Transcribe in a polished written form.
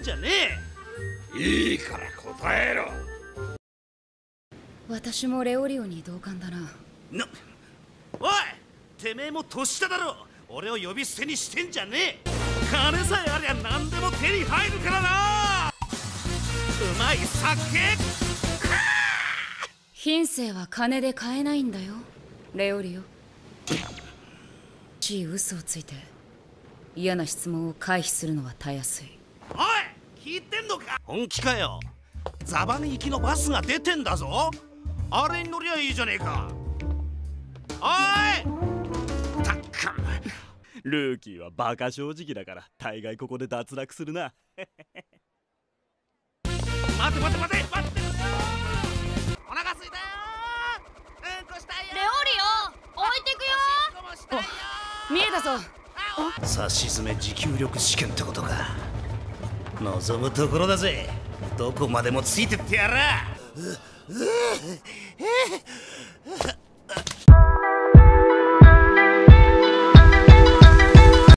じゃねえ。いいから答えろ。 私もレオリオに同感だな。 おい、てめえも年下だろ。俺を呼び捨てにしてんじゃねえ。金さえありゃ何でも手に入るからな。うまい酒。 品性は金で買えないんだよ、レオリオ。嘘をついて嫌な質問を回避するのはたやすい。 おい、聞いてんのか。本気かよ。ザバネ行きのバスが出てんだぞ。あれに乗りゃいいじゃねえか。おい、たっかルーキーはバカ正直だから大概ここで脱落するな。 待て待て待て待ってくれよ。お腹すいたよ。うんこしたいよ。 レオリオ置いてくよ。見えたぞ。 さしずめ持久力試験ってことか。望むところだぜ。どこまでもついてってやら。